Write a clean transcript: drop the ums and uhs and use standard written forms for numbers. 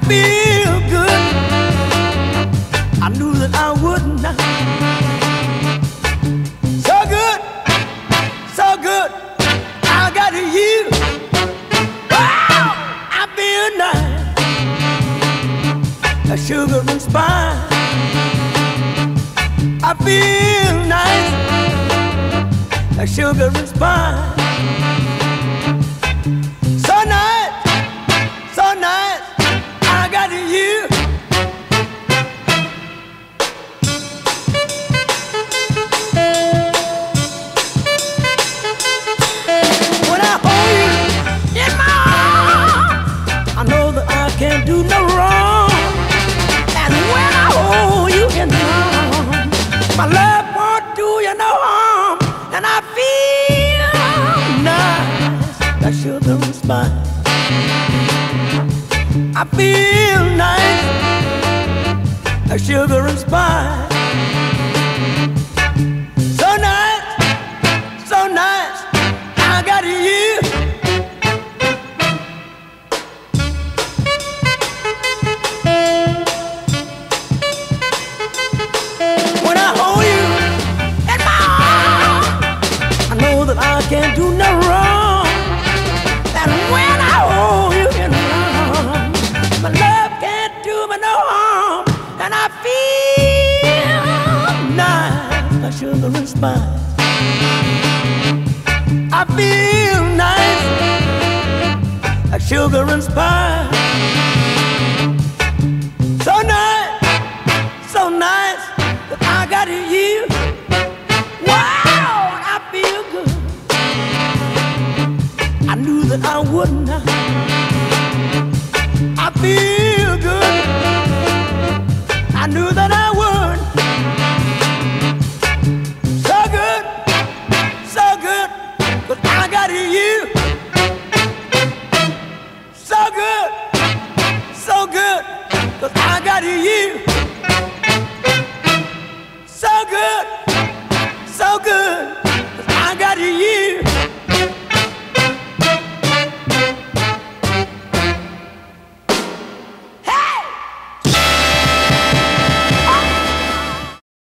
feel good. I knew that I would not. So good, so good. I got you. Wow, I feel nice. A sugar and spice. I feel nice. A sugar and spice. So nice, so nice. I got you. When I hold you in my arms, I know that I can't do no wrong. And when I hold you in my arms, my love won't do you no harm. And I feel nice, that sugar and spice. I feel nice, that sugar and spice. So nice, so nice, I got you. When I hold you in my arms, I know that I can't do no wrong. And when I hold you in my arms, my love can't do me no harm. And I feel nice, like sugar and spice. I feel nice, like sugar and spice. So nice, so nice, that I got you. Wow, I feel good. I knew that I would not. I feel good. I knew that